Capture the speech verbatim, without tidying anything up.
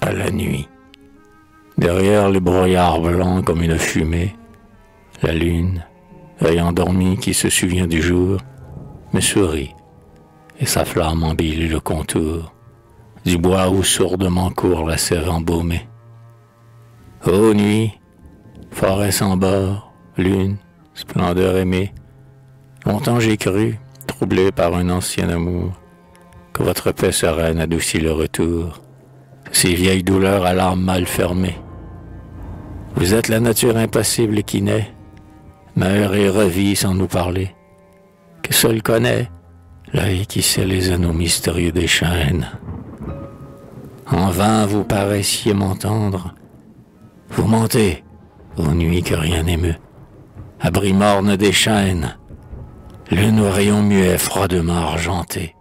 à la nuit. Derrière les brouillards blancs comme une fumée, la lune, œil endormi qui se souvient du jour, me sourit, et sa flamme embellit le contour du bois où sourdement court la sève embaumée. Ô nuit, forêt sans bord, lune, splendeur aimée, longtemps j'ai cru, troublé par un ancien amour, que votre paix sereine adoucit le retour, ces vieilles douleurs à l'âme mal fermée. Vous êtes la nature impassible qui naît, meurt et revit sans nous parler, que seul connaît l'œil qui sait les anneaux mystérieux des chaînes. En vain vous paraissiez m'entendre, vous mentez, aux nuits que rien n'émeut, abri morne des chaînes, lune aux rayons muets froidement argentés.